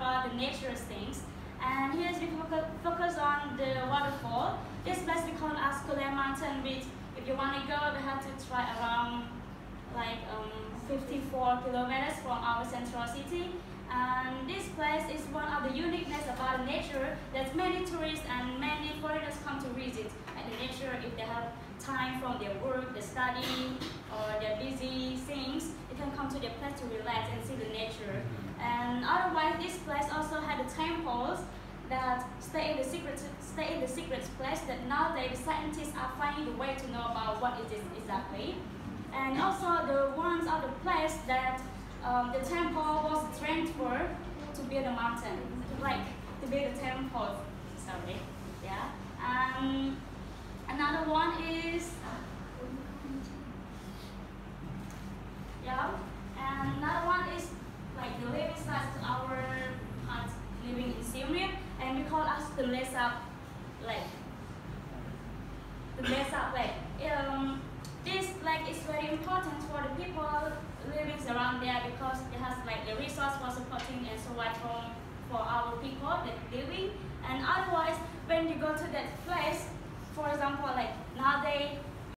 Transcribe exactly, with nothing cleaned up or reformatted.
about the nature things. And here we focus on the waterfall. This place we call as Kule Mountain, which if you want to go, we have to try around like um, fifty-four kilometers from our central city. And this place is one of the uniqueness about the nature that many tourists and many foreigners come to visit. Like the nature, if they have time from their work, their study, or their busy things, they can come to the place to relax and see the nature. And otherwise, this place also had the temples that stay in the secret, stay in the secret place that nowadays scientists are finding the way to know about what it is exactly. And also the ones of the place that um, the temple was transferred to build a mountain, like to build a temple. Sorry, yeah. Um, another one is yeah, and another one is like the living size to our hut living in Syria, and we call us the Lesap Lake. The Lesap Lake. Um, this lake is very important for the people living around there because it has like the resource for supporting and survival for our people that living. And otherwise, when you go to that place, for example, like nowadays